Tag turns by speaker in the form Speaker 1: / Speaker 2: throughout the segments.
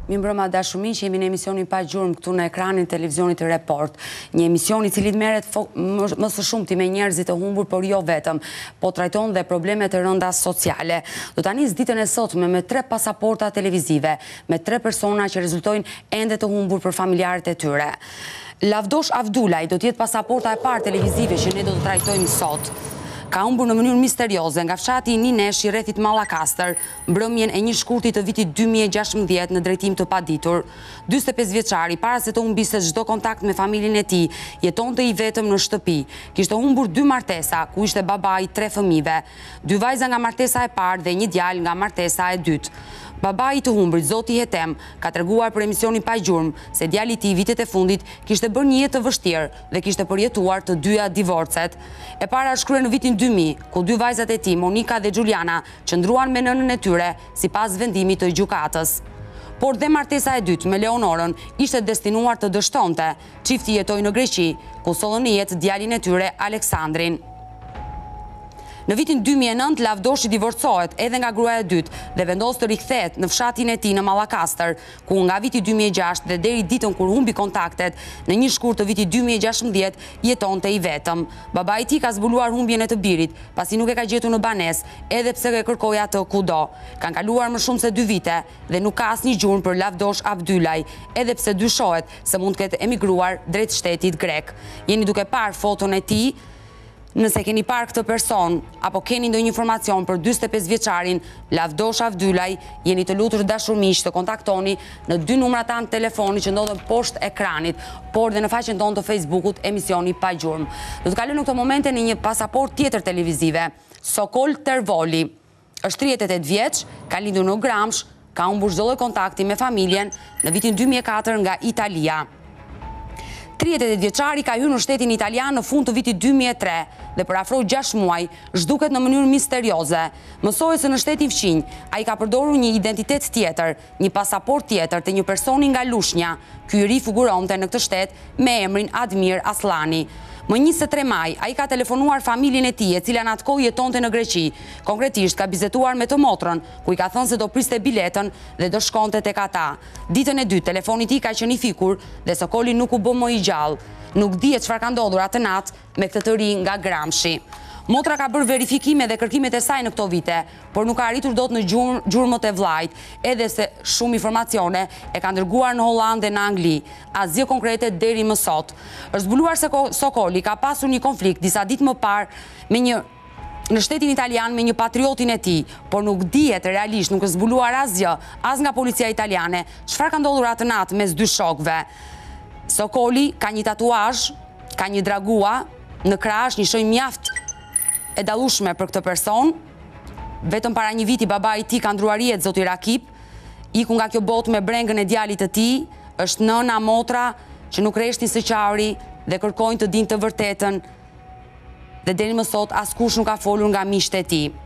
Speaker 1: Mirëmbrëma dashuri që jemi në emisionin Pa Gjurmë këtu në ekranin televizionit Report. Një emision i cili merret më së shumti me njerëzit të humbur, por jo vetëm, po trajton dhe problemet e rënda sociale. Do ta nis ditën e sotme me 3 pasaporta televizive, me 3 persona që rezultojnë ende të humbur për familjarët e tyre. Lavdosh Avdulaj do të jetë pasaporta e parë televizive që ne do të trajtojmë sot. Ka humbur në mënyrë misterioze nga fshati i Ninesh i rrethit Mallakastër, mbrëmjen e një shkurti të vitit 2016 në drejtim të paditur. 45 vjeçari, para se të humbiste çdo kontakt me familjen e tij, jetonte i vetëm në shtëpi. Kishte humbur 2 martesa, ku ishte babai 3 fëmijëve, 2 vajza nga martesa e parë dhe një djalë nga martesa e dytë. Babai të humbrit, Zoti Hetem, ka treguar për emisionin Pa Gjurmë se djali i tij vitet e fundit kishte bërë një jetë të vështirë dhe kishte përjetuar të dyja divorcet. E para shkruaj në vitin 2000, ku 2 vajzat e tij, Monika dhe Giuliana, qëndruan me nënën e tyre sipas vendimit të gjykatës. Por dhe martesa e dytë me Leonorën ishte destinuar të dështonte. Çifti jetoi në Greqi, ku sollën në jetë djalin e tyre Aleksandrin. Në vitin 2009, Lavdoshi divorcohet edhe nga gruaja e dytë dhe vendos të rikthehet në fshatin e tij në Mallakastër, ku nga viti 2006 dhe deri ditën kur humbi kontaktet në një shkurt të vitit 2016 jetonte i vetëm. Babai i tij ka zbuluar humbjen e të birit, pasi nuk e ka gjetur në banesë, edhe pse e kërkoi atë kudo. Kanë kaluar më shumë se 2 vite dhe nuk ka asnjë gjurmë për Lavdosh Avdulaj, edhe pse dyshohet se mund të ketë emigruar drejt shtetit grek. Jeni duke parë foton e tij. Nëse keni parë këtë person, apo keni ndonjë informacion për 45 vjeçarin Lavdosh Avdulaj, jeni të lutur dashur miq të kontaktoni në 2 numrat tanë telefoni që ndodhen poshtë ekranit, por dhe në faqen tonë të Facebookut emisioni Pa Gjurmë. Do të kalojmë në këtë momente në një pasaport tjetër televizive. Sokol Tervoli është 38 vjeç, ka lindur në Gramsh, ka humbur çdo lloj kontakti me familjen në vitin 2004 nga Italia. 38 vjeçari ka hyrë në shtetin italian në fund të vitit 2003 dhe për afro 6 muaj zhduket në mënyrë misterioze. Mësoi se në shtetin fqinj ai ka përdorur një identitet tjetër, një pasaport tjetër të një personi nga Lushnja. Ky i ri figuronte në këtë shtet me emrin Admir Aslani. Më 23 maj, ai ka telefonuar familjen e tij, e cila në atë kohë jetonte në Greqi. Konkretisht ka bizetuar me të motrën, ku i ka thënë se do priste biletën dhe do shkonte tek ata. Ditën e dytë, telefoni i tij ka qenë i fikur dhe Sokoli nuk u bë më i gjallë. Nuk dihet çfarë ka ndodhur atë natë me këtë të ri nga Gramshi. Motra ka bërë verifikime dhe kërkimet e saj në këto vite, por nuk ka arritur dot në gjurmët e vllajt, edhe se shumë informacione e ka dërguar në Hollandë dhe në Angli, asgjë konkrete deri më sot. Është zbuluar se Sokoli ka pasur një konflikt disa ditë më parë në shtetin italian me një patriotin e tij, por nuk dihet realisht, nuk është zbuluar asgjë, as nga policia italiane, çfarë ka ndodhur atë natë mes 2 shokëve. Sokoli ka një tatuazh, ka një dragua në krah, një shenjë mjaft e dallueshme për këtë person. Vetëm para një viti babai i tij ka ndruar jetë, zoti Rakip, iku nga kjo botë me brengën e djalit të tij, është nëna, motra që nuk rreshtin së qari dhe kërkojnë të dinë të vërtetën. Dhe deri më sot askush nuk ka folur nga miqtë e tij.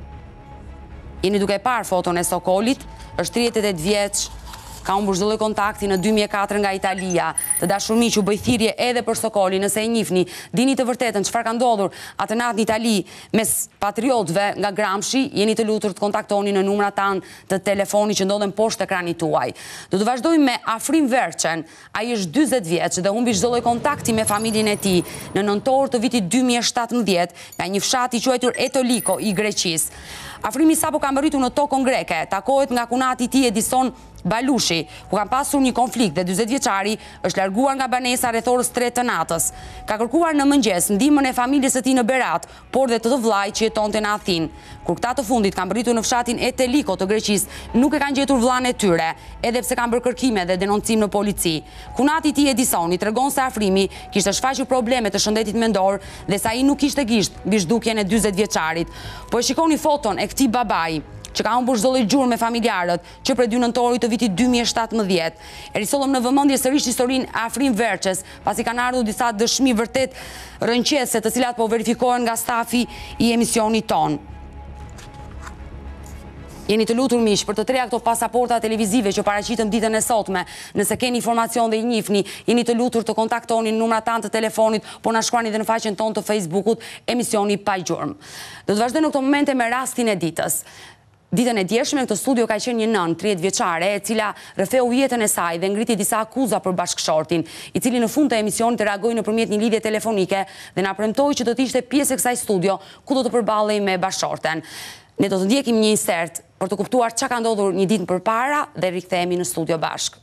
Speaker 1: Jeni duke parë foton e Sokolit, është 38 vjeç, ka humbur çdo lloj kontakti në 2004 nga Italia. Të dashur miq, u bëj thirrje edhe për Sokolin, nëse e njihni, dini të vërtetën çfarë ka ndodhur atë natë në Itali mes patriotëve nga Gramshi, jeni të lutur të kontaktoni në numrat tanë të telefonit që ndodhen poshtë ekranit tuaj. Do të vazhdojmë me Afrim Verçen. Ai është 40 vjeç dhe humbi çdo lloj kontakti me familjen e tij në nëntor të vitit 2017 nga një fshat i quajtur Etoliko i Greqisë. Afrimi sapo ka mbërritur në tokën greke, takohet nga kunati i tij Edison Balushi, ku kanë pasur një konflikt dhe 40 vjeçari është larguar nga banesa rreth orës 3 të natës. Ka kërkuar në mëngjes ndihmën e familjes së tij në Berat, por dhe të vllajt që jetonte në Athinë. Kur këta të fundit kanë mbërritur në fshatin Etoliko të Greqisë, nuk e kanë gjetur vllain e tyre, edhe pse kanë bërë kërkime dhe denoncim në polici. Kunati i tij Edisoni tregon se Afrimi kishte shfaqur probleme të shëndetit mendor dhe sa ai nuk kishte gisht mbi zhdukjen e 40 vjeçarit. Po e shikoni foton e këtij babai që ka humbur çdo lloj gjurmë me familjarët që prej 2 nëntorit të vitit 2017. E risollëm në vëmendje sërish historinë Afrim Verçes, pasi kanë ardhur disa dëshmi vërtet rënqese, të cilat po verifikohen nga stafi i emisionit ton. Jeni të lutur miq për të treja këto pasaporta televizive që paraqiten ditën e sotme. Nëse keni informacion dhe i njihni, jeni të lutur të kontaktoni në numrat tanë të telefonit, po na shkruani edhe në faqen tonë të Facebookut emisioni Pa Gjurmë. Do të vazhdojmë në këto momente me rastin e ditës. Ditën e djeshme në këtë studio ka qenë një nën 30 vjeçare, e cila rrëfeu jetën e saj dhe ngriti disa akuza për bashkëshortin, i cili në fund të emisionit reagoi nëpërmjet një lidhje telefonike dhe na premtoi që do të ishte pjesë e kësaj studio ku do të përballej me bashkëshorten. Ne do të ndjekim një insert për të kuptuar çka ka ndodhur një ditë përpara dhe rikthehemi në studio bashkë.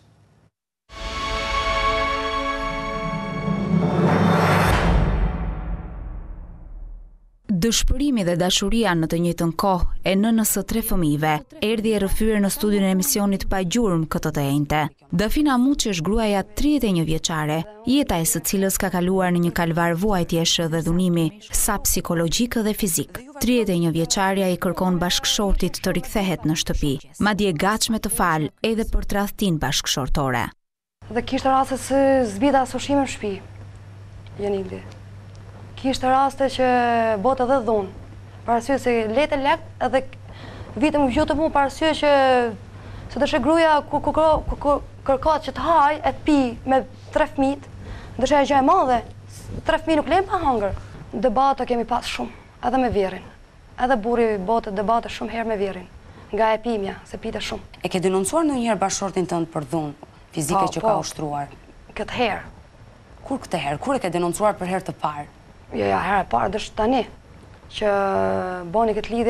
Speaker 2: Dëshpërimi dhe dashuria në të njëjtën kohë e nënës së 3 fëmijëve erdhi e rrëfyer në studion e emisionit Pa Gjurmë këtë të enjte. Dafina Muçi është gruaja 31 vjeçare, jeta e së cilës ka kaluar në një kalvar vuajtjesh dhe dhunimi, sa psikologjik dhe fizik. 31 vjeçaria i kërkon bashkëshortit të rikthehet në shtëpi, madje e gatshme të falë edhe për tradhtinë bashkëshortore.
Speaker 3: Dhe kishte raste se zbita sushime në shtëpi. Jonildi. Kishte raste që botë edhe dhunë, për arsye se lete lek edhe vitë më vjutë mu për arsye që se dëshe gruja kërkat që të haj e të pi me 3 fëmijë, dëshe e gjë e madhe, 3 fëmijë nuk lejmë pa hangër. Debate kemi pas shumë, edhe me vjerin, edhe buri botë debate shumë herë me vjerin, nga e pimja, se pite shumë.
Speaker 1: E ke denoncuar ndonjëherë bashkëshortin tënd për dhunë fizike që ka ushtruar?
Speaker 3: Këtë herë.
Speaker 1: Kur këtë herë? Kur e ke denoncuar për herë të parë?
Speaker 3: Jo, herë e parë dështë tani, që boni këtë lidhje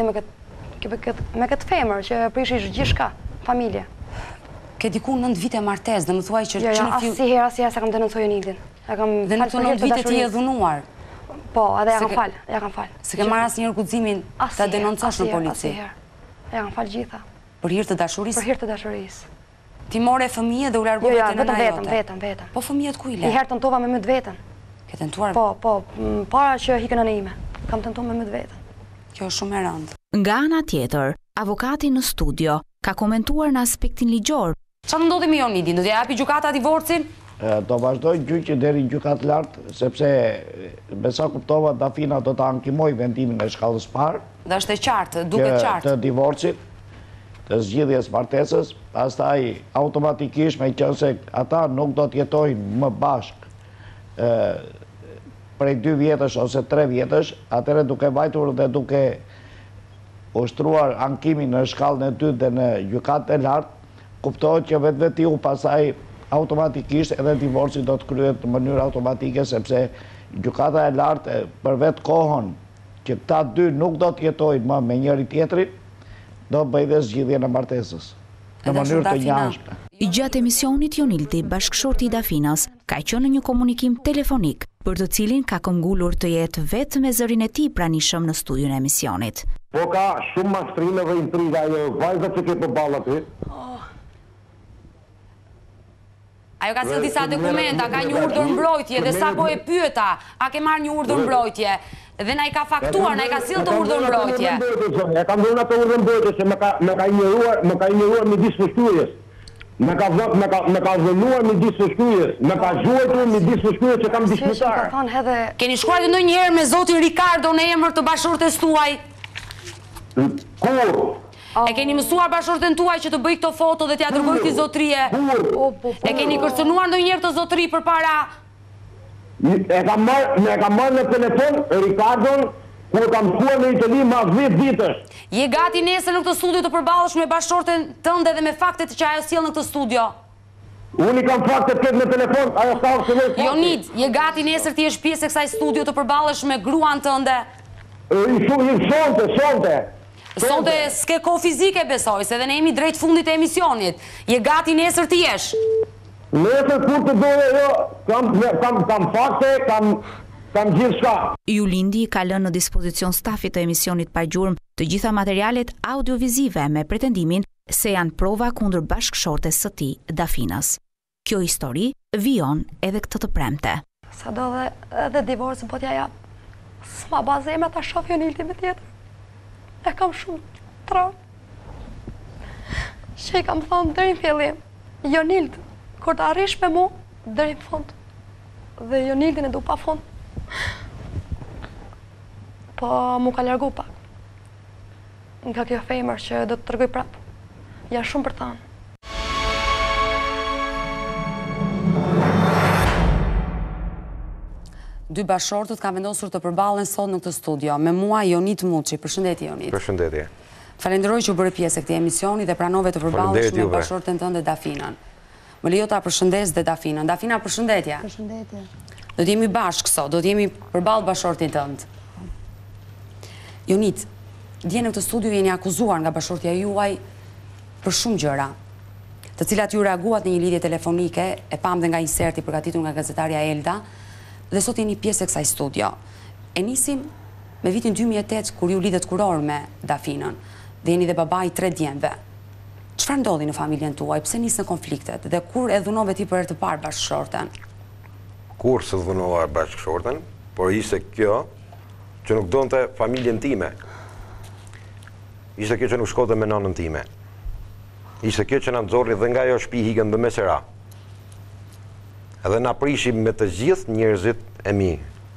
Speaker 3: me këtë femër, që prishish gjithçka, familje.
Speaker 1: Ke diku 9 vite martesë, dhe më thuaj që...
Speaker 3: Jo, asnjëherë se kam denoncoj Jonildin.
Speaker 1: Dhe në këto 9 vite ti e dhunuar?
Speaker 3: Po, edhe ja kam falë.
Speaker 1: Se ke marrë asnjëherë guximin ta denoncosh në polici?
Speaker 3: Asnjëherë. Ja kam falë gjitha.
Speaker 1: Për hir të dashurisë?
Speaker 3: Për hir të dashurisë.
Speaker 1: Ti more fëmijë dhe u largove te nëna jote?
Speaker 3: Jo, vetëm.
Speaker 1: Po fëmijët ku i le?
Speaker 3: Një herë tentova me myt veten.
Speaker 1: Ke tentuar?
Speaker 3: Po, para që hikën anë ime. Kam tentuar me myt veten.
Speaker 1: Kjo është shumë e rëndë.
Speaker 2: Nga ana tjetër, avokati në studio ka komentuar në aspektin ligjor.
Speaker 1: Çfarë ndodhi me Jonidin? Do t'i japi gjykata divorcin?
Speaker 4: Do vazhdoj gjyqi deri në gjykatë lartë, sepse me sa kuptova Dafina do ta ankimoj vendimin e shkallës parë.
Speaker 1: Dhe është e qartë, duket qartë.
Speaker 4: Të divorcit, të zgjidhjes martesës, pastaj automatikisht me qenë se ata nuk do të jetojnë më bashkë prej 2 vjetësh ose 3 vjetësh, atëre duke vajtur dhe duke ushtruar ankimin në shkallën e 2 dhe në gjykatën e lartë, kuptohet që vetë pasaj automatikisht edhe divorci do të kryhet në mënyrë automatike, sepse gjykata e lartë për vetë kohën që këta 2 nuk do të jetojnë më me njëri tjetrin, do të bëjë dhe zgjidhjen e martesës në mënyrë të njëanshme.
Speaker 2: Gjatë emisionit Jonildi, bashkëshorti i Dafinas, ka qenë në një komunikim telefonik, për të cilin ka këmbgulur të jetë vetë me zërin e tij pranishëm në studion e emisionit.
Speaker 5: Po ka shumë mashtrime dhe intriga ajo vajza që ke përballë aty.
Speaker 1: Ajo ka sjellë disa dokumenta, ka një urdhër mbrojtje dhe sapo e pyeta, a ke marrë një urdhër mbrojtje? Dhe na i ka faktuar, na i ka sjellë të urdhër mbrojtje.
Speaker 5: E kam dhënë atë urdhër mbrojtje se më ka injoruar midis fshkyrjes. Me ka zënuar midis fshkyrjes, me ka zhuajtur midis fshkyrjes që kam diskutuar.
Speaker 1: Keni shkruar ndonjëherë me zotin Ricardo në emër të bashkëshortes tuaj?
Speaker 5: Kur?
Speaker 1: E keni mësuar bashkëshorten tuaj që të bëj këto foto dhe t'ia dërgoj ti zotrie? E keni kërcënuar ndonjëherë të zotri përpara?
Speaker 5: E kam marrë në telefon Ricardon kur kam shkuar në Itali mas 10 ditësh.
Speaker 1: Je gati nesër në këtë studio të përballesh me bashkëshorten tënde dhe me faktet që ajo sjell në këtë studio?
Speaker 5: Unë kam faktet këtë në telefon, ajo ka ose
Speaker 1: Jonid, je gati nesër ti jesh pjesë e kësaj studio të përballesh me gruan tënde? Sonte s'ke kohë fizike besoj, se dhe ne jemi drejt fundit e emisionit. Je gati nesër ti jesh?
Speaker 5: Nesër kur të doje jo, kam fakte, kam gjithë shka.
Speaker 2: Jonildi ka lënë në dispozicion stafit të emisionit Pa Gjurmë të gjitha materialet audiovizive me pretendimin se janë prova kundër bashkëshortes së tij, Dafinës. Kjo histori vijon edhe këtë të premte.
Speaker 3: Sa do dhe edhe divorcin po t'ja jap. S'ma ba zemra ta shoh Jonildi me tjetër. E kam shumë traumë. Që i kam thonë deri në fillim, Jonildi, kur të arrish me mu, deri në fund. Dhe Jonildin e du pa fund. Po mu ka largu pak. Nga kjo femër që do të tërgoj prapë. Ja shumë për tanë.
Speaker 1: Dy bashkëshortët kanë vendosur të përballen sot në këtë studio. Me mua Jonid Muçi. Përshëndetje Jonid.
Speaker 6: Përshëndetje.
Speaker 1: Falenderoj që u bëre pjesë e këtij emisioni dhe pranove të përballesh me bashkëshorten tënde Dafinën. Më lejo ta përshëndes dhe Dafinën. Dafina, përshëndetje.
Speaker 6: Përshëndetje.
Speaker 1: Do të jemi bashkë sot, do të jemi përballë bashkëshortit tënd. Jonit, dje në këtë studio jeni akuzuar nga bashkëshortja juaj për shumë gjëra, të cilat ju reaguat në një lidhje telefonike, e pam dhe nga inserti përgatitur nga gazetarja Elda, dhe sot jeni pjesë e kësaj studio. E nisim me vitin 2008 kur ju lidhet kuror me Dafinën, dhe jeni dhe baba i 3 djemve. Çfarë ndodhi në familjen tuaj? Pse nisën konfliktet? Dhe kur e dhunove ti për herë të parë bashkëshorten?
Speaker 7: Kur se dhunova bashkëshorten, por ishte kjo që nuk donte familjen time. Ishte kjo që nuk shkote me nanën time. Ishte kjo që na nxorri dhe nga ajo shtëpi hikën dhe me sera. Edhe na prishim me të gjithë njerëzit e mi.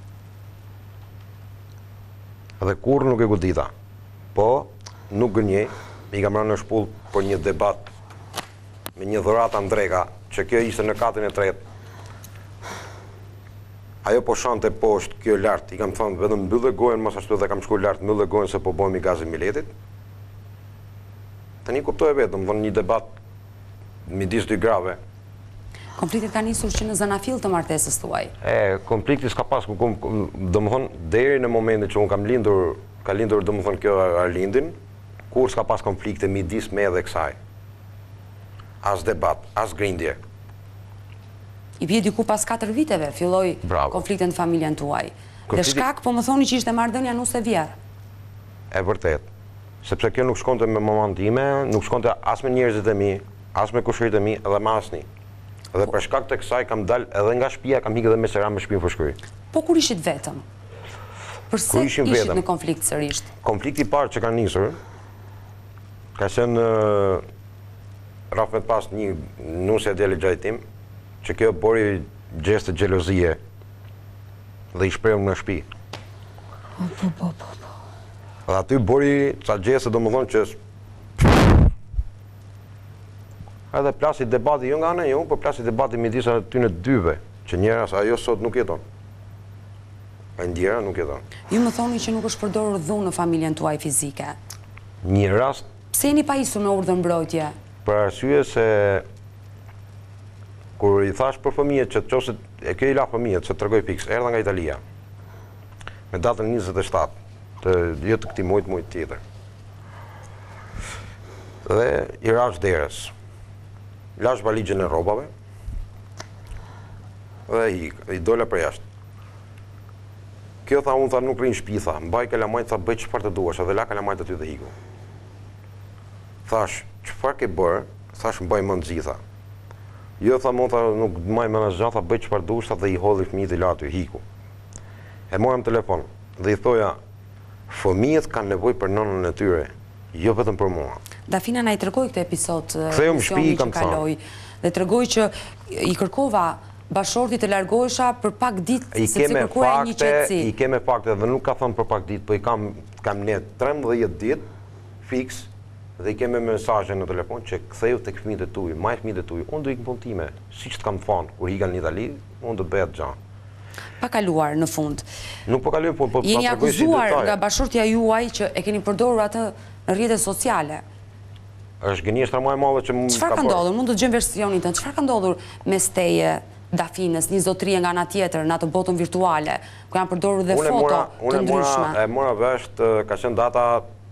Speaker 7: Edhe kur nuk e godita. Po, nuk gënjej, i kam rënë në shpull për një debat me një dhuratë Andreka, që kjo ishte në katin e 3. Ajo po shante poshtë, kjo lartë, i kam thënë vetëm mbyllë gojen, mos ashtu dhe kam shku lartë, mbyllë gojen se po bëhemi gazin miletit. Tani kuptoj vetëm, dhënë një debat midis dy grave.
Speaker 1: Konfliktet ka nisur që në zanafill të martesës tuaj?
Speaker 7: Konflikti s'ka pas, domethënë deri në momentin që unë ka lindur domethënë kjo Arlindin, kur s'ka pas konflikte midis me dhe kësaj. As debat, as grindje.
Speaker 1: I bie diku pas 4 viteve, filloi konflikte në familjen tuaj. Dhe shkak, po më thoni që ishte marrëdhënia nuse vjerë.
Speaker 7: E vërtet. Sepse kjo nuk shkonte me mamën time, nuk shkonte as me njerëzit e mi, as me kushërit e mi, edhe me asnjë. Dhe për shkak të kësaj kam dalë edhe nga shtëpia, kam ikë edhe me sera me shtëpinë Fushkëri.
Speaker 1: Po kur ishit vetëm? Përse ishit në konflikt sërisht?
Speaker 7: Konflikti i parë që ka nisur, ka qenë rreth me pas një nusja djali gjaj tim, që kjo bori gjeste xhelozie dhe i shprehëm në shtëpi. Dhe aty bori ca gjeste domethënë që edhe plasi debati jo nga ana jo, por plasi debati midis aty në dyve, që njëra ajo sot nuk jeton. E ndjera nuk jeton.
Speaker 1: Ju më thoni që nuk është përdorur dhunë në familjen tuaj fizike.
Speaker 7: Një rast.
Speaker 1: Pse jeni pajisur me urdhër mbrojtje?
Speaker 7: Për arsye se kur i thash për fëmijët që nëse e kjo i la fëmijët që tregoj fiks, erdha nga Italia. Me datën 27 të këtij muajit tjetër. Dhe i rash derës. Lash valizhen e rrobave dhe i dola për jashtë. Kjo tha unë nuk rrin shtëpi, tha, mbaj kalamajt, tha bëj çfarë të duash, edhe la kalamajt aty dhe hiku. Thash, çfarë ke bërë? Thash mbaj mend gjitha. Jo tha nuk mbaj mend asgjë, tha bëj çfarë duash, dhe i hodhi fëmijët i la aty hiku. E morëm telefon dhe i thoja, fëmijët kanë nevojë për nënën e tyre, jo vetëm për mua.
Speaker 1: Dafina na i tregoi këtë episod
Speaker 7: shtëpi që kaloi
Speaker 1: dhe tregoi që i kërkova bashkëshortit të largohesha për pak ditë sepse kërkuaja një qetësi.
Speaker 7: I keme fakte dhe nuk ka thënë për pak ditë, po i kam ne 13 ditë fiks dhe i keme mesazhe në telefon që ktheu tek fëmijët e tuaj, maj fëmijët e tuaj, unë do ikëm punë time, siç të kam thënë kur ikan në Itali, unë do të bëja gjë.
Speaker 1: Pa kaluar në fund.
Speaker 7: Nuk po kaluar, po
Speaker 1: jeni akuzuar nga bashkëshortja juaj që e keni përdorur atë në rrjetet sociale.
Speaker 7: Është gënjeshtra më e madhe që mund të ka.
Speaker 1: Çfarë ka ndodhur? Mund të dëgjojmë versionin tënd. Çfarë ka ndodhur mes teje, Dafinës, një zotërie nga ana tjetër, në atë botën virtuale, ku janë përdorur dhe foto të ndryshme?
Speaker 7: Unë e mora vesh, ka qenë data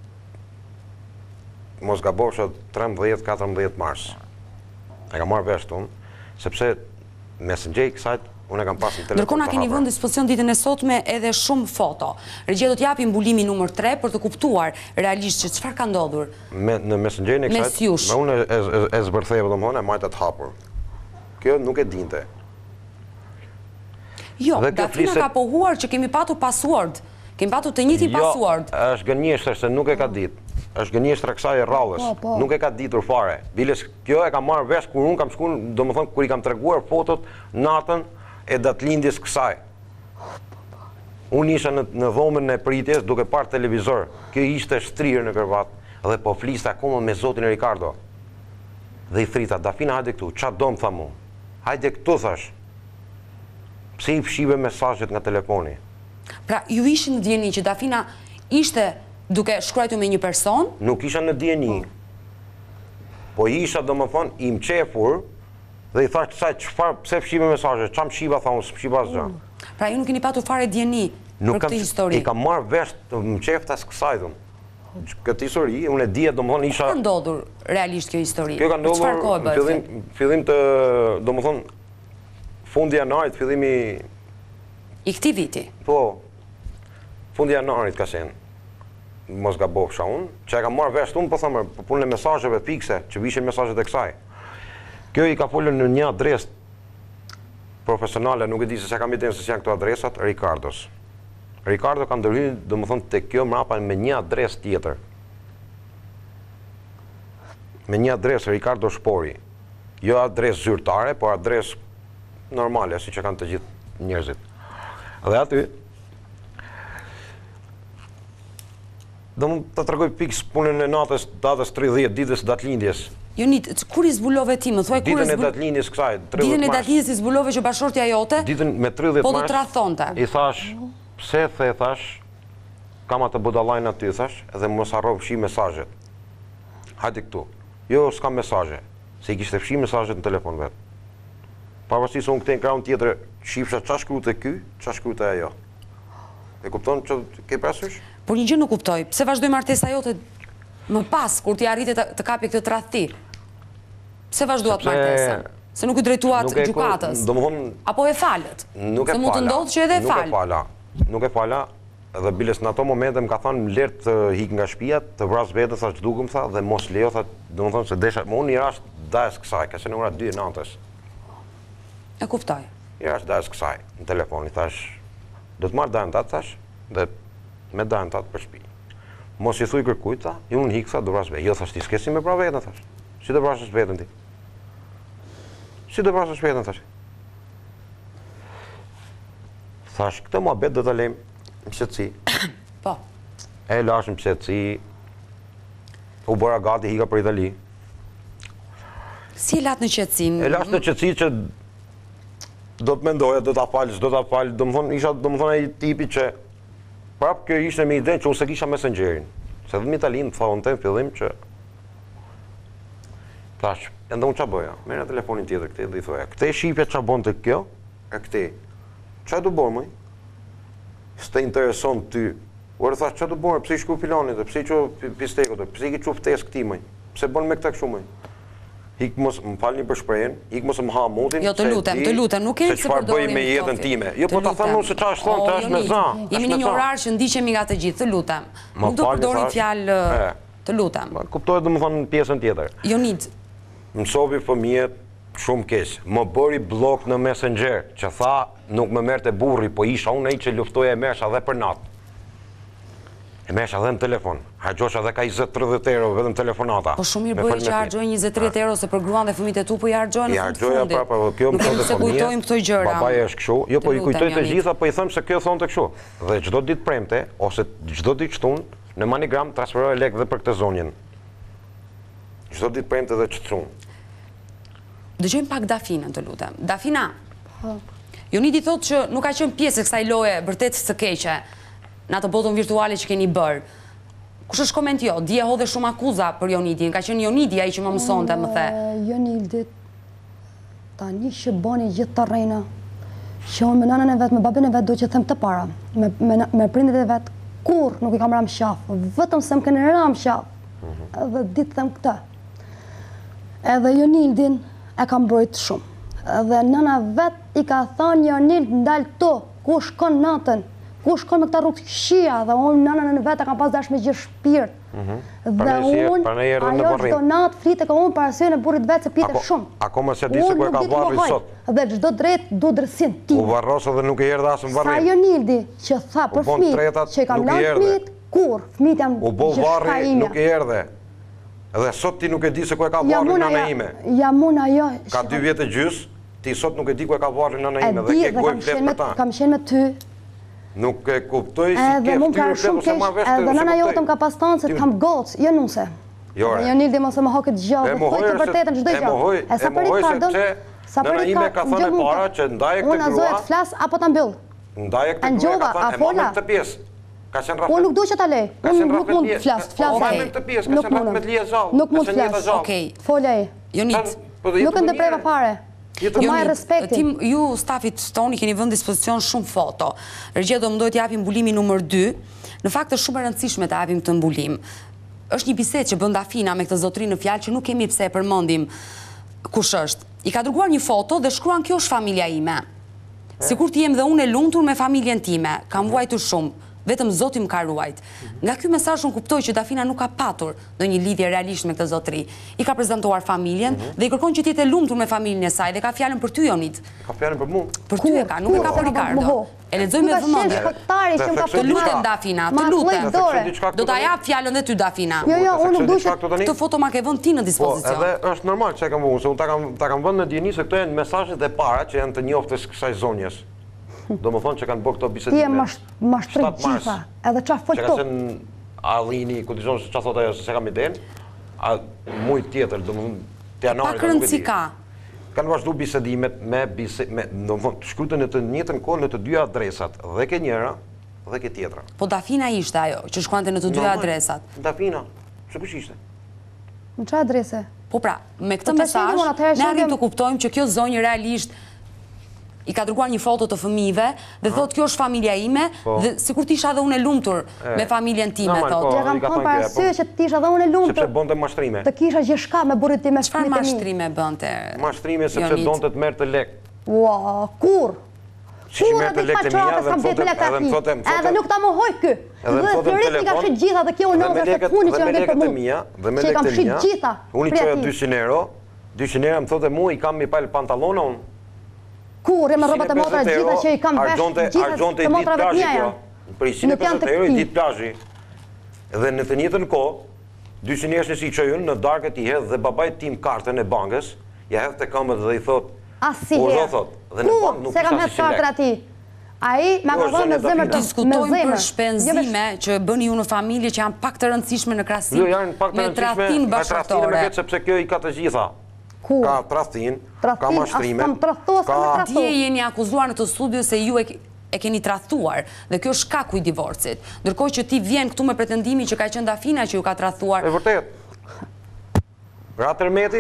Speaker 7: mos gabosha 13-14 mars. E kam marrë vesh unë, sepse Messenger kësaj unë e kam pasur në telefon.
Speaker 1: Ndërkohë na keni vënë dispozicion ditën e sotme edhe shumë foto. Regjia do t'japi mbulimi numër 3 për të kuptuar realisht që çfarë ka ndodhur.
Speaker 7: Në Messengerin e kësaj, me unë e zbërtheva domthonë, e majta të hapur. Kjo nuk e dinte.
Speaker 1: Jo, Dafina ka pohuar që kemi patur password. Kemi patur të njëjtin password.
Speaker 7: Jo, është gënjeshtër se nuk e ka ditë. Është gënjeshtra kësaj e rrallës. Nuk e ka ditur fare. Biles kjo e ka marrë vesh kur unë kam shkuar, domethënë kur i kam treguar fotot natën e datëlindjes kësaj. Unë isha në dhomën e pritjes duke parë televizor. Kjo ishte shtrirë në krevat dhe po fliste akoma me zotin Ricardo. Dhe i thrita, Dafina, hajde këtu, çfarë do më tha mu? Hajde këtu, thash. Pse i fshive mesazhet nga telefoni?
Speaker 1: Pra, ju ishin ndjeni që Dafina ishte Duke shkruajtur me një person?
Speaker 7: Nuk isha në DNI. Po isha domethënë i mqefur dhe i thash kësaj çfarë pse fshime mesazhe, çam shiva tha unë, shiva asgjë.
Speaker 1: Pra ju nuk keni patur fare DNI për këtë histori.
Speaker 7: I kam marrë vesh të mqeftas kësaj domun. Këtë histori, unë e dija domethënë isha.
Speaker 1: Ka ndodhur realisht kjo histori?
Speaker 7: Kjo ka ndodhur në fillim të domethënë fundi janarit, fillimi
Speaker 1: i këtij viti.
Speaker 7: Po. Fundi janarit ka qenë. Mos gabofsha unë, që e kam marrë vesh unë, po thëmë, për punën e mesazheve fikse, që vishin mesazhet e kësaj. Kjo i ka folur në një adresë profesionale, nuk e di se çka kam idenë se janë këto adresat, Ricardos. Ricardo ka ndërhyrë, domethënë te kjo mrapa me një adresë tjetër. Me një adresë Ricardo Shpori. Jo adresë zyrtare, por adresë normale, siç e kanë të gjithë njerëzit. Dhe aty do më të tregoj pikës punën e natës, datës 30, ditës datëlindjes.
Speaker 1: Jonit, kur i zbulove ti, më thuaj kur
Speaker 7: ditën e datëlindjes kësaj, 30 mars.
Speaker 1: Ditën e datëlindjes i zbulove që bashortja jote?
Speaker 7: Ditën me 30 mars.
Speaker 1: Po do të rrathonte.
Speaker 7: I thash, pse the thash, kam atë budallajn aty thash, edhe mos harro fshi mesazhet. Hajde këtu. Jo, s'kam mesazhe, se i kishte fshi mesazhet në telefon vet. Pavarësisht se unë këtë ekran tjetër shifsha çfarë shkruante ky, çfarë shkruante ajo. E kupton që ke parasysh?
Speaker 1: Por një gjë nuk kuptoj, pse vazhdoi martesa jote më pas, kur ti arrite të kapi këtë tradhti? Pse vazhduat martesën? Se nuk i drejtuat gjykatës? Apo e falët?
Speaker 7: Nuk e
Speaker 1: se mund të ndodhë që edhe e falë?
Speaker 7: Nuk e fala, edhe biles në ato momente më ka thënë më lirë të hik nga shtëpia, të vras vetën, thash dukëm tha, dhe mos lejo, tha, domethënë se desha, më unë i rasht dajes kësaj, ka qenë ora 2 natës.
Speaker 1: E kuptoj.
Speaker 7: I rasht dajes kësaj, në telefon, i thash, do të marrë dajën tatë, thash, dhe me dajën tatë për shtëpi. Mos i thuj kërkujt, tha, ju unë hik, tha, do vras vetën. Jo, thash, ti s'kesi me pra vetën, thash. Si do vrasësh vetën ti? Si do vrasësh vetën, thash? Thash, këtë muhabet do ta lejmë në qetësi.
Speaker 1: Po.
Speaker 7: E lash në qetësi. U bëra gati, hika për Itali.
Speaker 1: Si e lat në qetësi?
Speaker 7: E lash në qetësi që do të mendoja, do ta fal, domethënë isha domethënë ai tipi që prap kjo ishte me idenë që unë se kisha Messengerin. Se dhe Itali më thonë në fillim që thash, enda unë qa bëja, merë telefonin tjetër këte dhe i thoja, këte shifja qa bon të kjo, e këte, qa du borë mëj? S'te intereson ty. Ure thash, qa du borë, pëse i shku filanit, pëse i që pistekot, pëse i ki që ftes këti mëj, pëse bon me këta këshu mëj? Hik mos më falni për shprehen, hik mos më ha motin.
Speaker 1: Jo, të lutem, nuk e
Speaker 7: se çfarë bëj me jetën time. Jo, po ta them unë se çfarë thon, tash me za.
Speaker 1: Jemi në një orar që ndiqemi nga të gjithë, të lutem. Nuk do përdorim fjalë, të lutem.
Speaker 7: Kuptohet domethënë pjesën tjetër.
Speaker 1: Jonit,
Speaker 7: mësovi fëmijët shumë keq. Më bëri blok në Messenger, që tha nuk më merrte burri, po isha unë ai që luftoja e mesha edhe për natë. E mesha edhe në telefon. Hargjosha edhe ka 20-30 euro vetëm telefonata.
Speaker 1: Po shumë mirë bëri që hargjoj 20-30 euro se për gruan dhe fëmijët e tu po i hargjojnë në fund fundit.
Speaker 7: I hargjoja kjo më thonë
Speaker 1: se kujtojmë këto gjëra.
Speaker 7: Babaja është kështu. Jo, po i kujtoj të gjitha, po i them se kjo thonte kështu. Dhe çdo ditë premte ose çdo ditë shtun në Manigram transferoj lek dhe për këtë zonjën. Çdo ditë premte dhe çtun.
Speaker 1: Dëgjojmë pak Dafinën, të lutem. Dafina. Joniti thotë që nuk ka qenë pjesë e kësaj loje vërtet të keqe në atë botën virtuale që keni bërë. Kush është koment jo? Dje hodhe shumë akuza për Jonidin. Ka qenë Jonidi ai që më mësonte, më the.
Speaker 3: Jonidi tani që bani gjithë të rejna, që unë me nanën e vetë, me babin e vetë, do që them të para. Me prindit e vetë, kur nuk i kam ram shafë, vetëm se më kënë ram shafë. Edhe ditë them këta. Edhe Jonidin e kam brojtë shumë. Edhe nëna vetë i ka thonë Jonid ndalë to, ku shkon natën. Ku shkon me këta rrugë këshia, dhe unë nënën e vetë kam pas dash me gjithë shpirt. Dhe unë, ajo çdo natë frite ka unë parasyën e burrit vetë se pite shumë.
Speaker 7: Akoma se di se ku e ka varri sot.
Speaker 3: Dhe çdo drejt du drejtsin ti.
Speaker 7: U varros edhe nuk e erdha as në varrim.
Speaker 3: Sa Jonildi që tha për fëmijët që i kam lënë fëmijët, kur fëmijët janë
Speaker 7: u bë varri nuk e erdhe. Edhe sot ti nuk e di se ku e ka varri nëna ime.
Speaker 3: Jam unë ajo.
Speaker 7: Ka 2 vjetë e gjys, ti sot nuk e di ku e ka varri nëna ime dhe ke gojë flet për ta.
Speaker 3: Kam qenë me ty.
Speaker 7: Nuk e kuptoj si ke ftyrë ose marr vesh.
Speaker 3: Edhe nëna jote më ka pas thënë se të kam gocë, jo nuse.
Speaker 7: Jo.
Speaker 3: Jonildi mos e më hoqet gjallë, thoj të vërtetën çdo gjë.
Speaker 7: E sa për Ricardon, nëna ime ka thënë para që ndaje këtë grua.
Speaker 3: Unë azo të flas apo ta mbyll.
Speaker 7: Ndaje këtë grua, ka thënë e marr këtë pjesë. Ka qenë
Speaker 3: Unë nuk du që ta lej. Unë nuk mund të flas.
Speaker 7: Nuk mund të flas.
Speaker 3: Nuk mund të flas.
Speaker 1: Okej.
Speaker 3: Folej.
Speaker 1: Jonit,
Speaker 3: Nuk e ndërpreva fare. Të marr respektin.
Speaker 1: Ju stafit toni keni vënë dispozicion shumë foto. Regjia do më dojtë japim mbulimin numër 2. Në fakt është shumë e rëndësishme të japim këtë mbulim. Është një bisedë që bën Dafina me këtë zotëri në fjalë që nuk kemi pse e përmendim kush është. I ka dërguar një foto dhe shkruan kjo është familja ime. Sikur të jem dhe unë e lumtur me familjen time, kam vuajtur shumë. Vetëm Zoti më ka ruajt. Nga ky mesazh unë kuptoj që Dafina nuk ka patur ndonjë lidhje realisht me këtë zotëri. I ka prezantuar familjen dhe i kërkon që të jetë lumtur me familjen e saj dhe ka fjalën për ty Jonit.
Speaker 7: Ka fjalën për mua.
Speaker 1: Për ty e ka, nuk e ka për Ricardo. E lexoj me vëmendje. Të lutem Dafina, të lutem. Do ta jap fjalën dhe ty Dafina.
Speaker 3: Jo, unë nuk dua
Speaker 1: këtë foto ma ke vënë ti në dispozicion.
Speaker 7: Po, edhe është normal që e kam vënë, se unë ta kam vënë në djeni se këto janë mesazhet e para që janë të njoftës kësaj zonjes. Do më thonë që kanë bërë këto bisedime.
Speaker 3: Ti e mashtrit gjitha, edhe qa fol
Speaker 7: këto. Që ka qenë Allini, ku dizon që thot ajo se kam iden, a mujt tjetër, do më thonë, të janari
Speaker 1: ka nuk e di.
Speaker 7: Kanë vazhdu bisedimet me do më thonë, shkrutën e të njëtën kohë në të dyja adresat, dhe ke njëra, dhe ke tjetra.
Speaker 1: Po Dafina ishte ajo, që shkruante në të dyja adresat.
Speaker 7: Dafina, se kush ishte?
Speaker 3: Në qa adrese?
Speaker 1: Po pra, me këtë mesazh, ne arrim të kuptojmë që kjo zonjë realisht i ka dërguar një foto të fëmijëve dhe thotë kjo është familja ime dhe sikur të isha dhe unë e lumtur me familjen time, thotë.
Speaker 3: Ja kam thënë para sy që të isha dhe unë e lumtur.
Speaker 7: Sepse bënte mashtrime.
Speaker 3: Të kisha gjithçka me burrin tim me
Speaker 1: çfarë mashtrime bënte?
Speaker 7: Mashtrime sepse donte të merrte lek.
Speaker 3: Ua, kur?
Speaker 7: Si merrte lekë mia dhe më thotë.
Speaker 3: Edhe nuk ta mohoj ky. Dhe Floriti ka shit gjitha dhe kjo unë edhe të funi që kanë për mua.
Speaker 7: Dhe me lekët e mia. Unë i çoja 200 euro. 200 euro më thotë mua i kam mi pal pantallona unë.
Speaker 3: Kur e me rrobat e motra gjitha që i kam vesh gjitha të motrave të mia janë.
Speaker 7: Për 150 euro i ditë plazhi. Dhe në të njëjtën kohë, 200 njerëz si çojun në darkët i hedh dhe babait tim kartën e bankës, ja hedh te këmbët dhe i thot:
Speaker 3: "Asnjëherë." Dhe në bankë nuk ka asnjë kartën aty. Ai ma ka dhënë me zemër të
Speaker 1: diskutojmë për shpenzime që bëni ju në familje që janë pak të rëndësishme në krahasim me tradhtin bashkëtorë.
Speaker 7: Sepse kjo i ka të gjitha. Ka tradhtin, ka mashtrime,
Speaker 1: ka... Dje jeni akuzuar në të studio se ju e keni tradhtuar dhe kjo është shkaku i divorcit. Ndërkohë që ti vjen këtu me pretendimin që ka qenë Dafina që ju ka tradhtuar.
Speaker 7: E vërtet. Ratërmeti?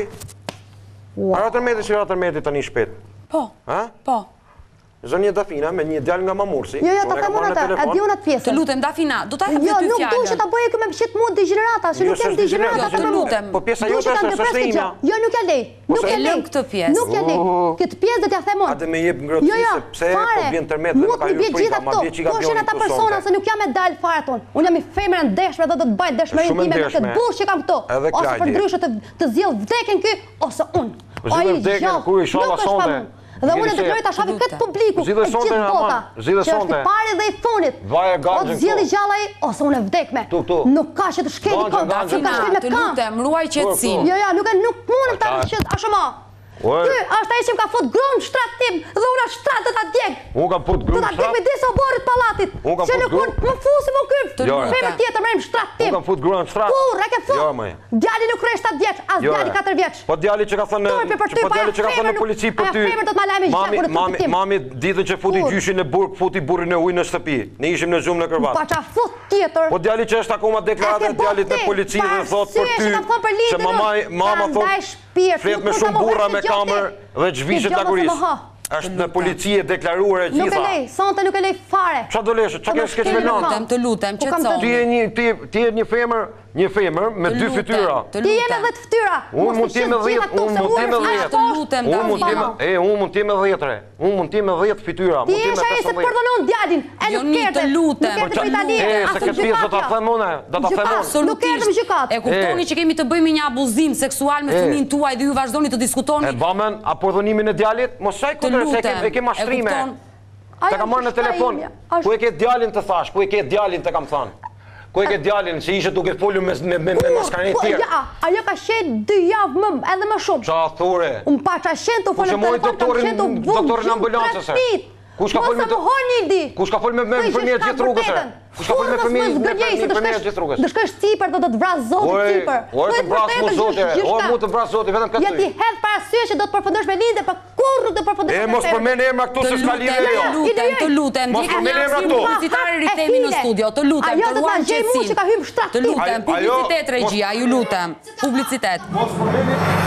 Speaker 7: Ratërmeti që ratërmeti tani shpet.
Speaker 1: Po, po.
Speaker 7: Zonja Dafina me një djalë nga Mamursi.
Speaker 3: Jo, ta kam unë atë, e di unë atë pjesën.
Speaker 1: Të lutem Dafina, do ta jap ty fjalën.
Speaker 3: Jo, nuk duhet që ta bëje këtu me shit mua degenerata, se nuk jam degenerata
Speaker 1: të lutem.
Speaker 7: Po pjesa jote është imja.
Speaker 3: Jo, nuk ja lej. Nuk
Speaker 1: e lëm këtë pjesë.
Speaker 3: Nuk ja lej. Këtë pjesë do t'ja them unë.
Speaker 7: A dhe më jep ngrohtësi se pse po vjen tërmet dhe ka hyrë prita, ma bie çika
Speaker 3: bjoni. Po ata persona se nuk jam me dal fare ton. Unë jam i femër e ndeshme dhe do të bëj dëshmërinë time me këtë bush që kam këtu. Ose për ndryshe të zgjidh vdekjen ky ose unë.
Speaker 7: Ai vdekjen ku inshallah sonte.
Speaker 3: Dhe unë të dojë ta shoh këtë publiku.
Speaker 7: Zgjidhë sonte Rama, zgjidhë sonte.
Speaker 3: Që është pari dhe i funit.
Speaker 7: Vaje gaxhën.
Speaker 3: O zgjidhë gjallaj ose unë vdekme. Nuk ka që të shkeli kënd, nuk ka shkel me kënd.
Speaker 1: Lutem, ruaj qetësinë.
Speaker 3: Jo, nuk mundem ta shqet ashtu më. Ky është ai që më ka fut gruan shtrat tim dhe unë shtrat do ta djeg.
Speaker 7: Unë kam fut gruan
Speaker 3: shtrat. Do ta djeg me disa oborrit pallatit. Se nuk më fusi më ky. Femër tjetër merrem shtrat tim.
Speaker 7: Unë kam fut gruan shtrat.
Speaker 3: Kur, e ke fut?
Speaker 7: Jo më.
Speaker 3: Djali nuk rresht 7 vjeç, as djali 4 vjeç.
Speaker 7: Po djali që ka thënë, po djali që ka thënë në polici për ty.
Speaker 3: Femër do të më lajmë gjak.
Speaker 7: Mami ditën që futi gjyshin në burg, futi burrin e ujë në shtëpi. Ne ishim në xhumë në kërvat.
Speaker 3: Pa ça fut tjetër.
Speaker 7: Po djali që është akoma deklaratë e djalit në polici dhe thot për ty që mama thot flet me shumë burra me kamër dhe zhvishet lagurisë. Është në polici e deklaruar e gjitha.
Speaker 3: Nuk e lej, sonte nuk e lej fare.
Speaker 7: Çfarë do lesh? Çka ke me natë?
Speaker 1: Të lutem, qetëso.
Speaker 7: Ti je një femër me 2 fytyra.
Speaker 3: Ti je me 10 fytyra.
Speaker 7: Unë mund të jem me 10, unë mund të jem me 10.
Speaker 1: Të lutem,
Speaker 7: unë mund të jem me 10. Unë mund të jem me 10 fytyra.
Speaker 3: Ti je ai se përdonon djalin. E nuk kerte.
Speaker 1: Të lutem.
Speaker 3: Nuk kerte Itali.
Speaker 7: Se këtë pjesë do ta them unë, do ta them unë.
Speaker 1: Absolutisht. E kuptoni që kemi të bëjmë një abuzim seksual me fëmijën tuaj dhe ju vazhdoni të diskutoni.
Speaker 7: E bamen apo dhunimin e djalit? Mos shaj këtë se ke mashtrime. Ta kam marrë në telefon. Ku e ke djalin të thash? Ku e ke djalin të kam thënë? Ku e ke djalin që ishe duke folur me maskarinë të tjerë?
Speaker 3: Ja, ajo ka qenë 2 javë më, edhe më shumë.
Speaker 7: Ça thore?
Speaker 3: Unë pa ça qenë të folë
Speaker 7: doktorin ambulancës. Kush ka folë me
Speaker 3: të hor Nildi?
Speaker 7: Kush ka folë me fëmijët gjithë rrugës? Kush ka folë me fëmijët gjithë rrugës?
Speaker 3: Do shkosh Cipër, do të vras Zoti Cipër.
Speaker 7: Oj, të vras mu Zoti, mu të vras Zoti vetëm këtë.
Speaker 3: Ja ti hedh parasysh që do të përfundosh me Lindë, por kur nuk do të përfundosh.
Speaker 7: Mos përmend emra këtu se s'ka lidhje jo.
Speaker 1: Të lutem,
Speaker 7: mos përmend emra këtu.
Speaker 1: Publicitari rikthehemi në studio, të lutem, të ruajmë qetësinë. Të lutem, publicitet regjia, ju lutem. Publicitet.
Speaker 7: Mos përmend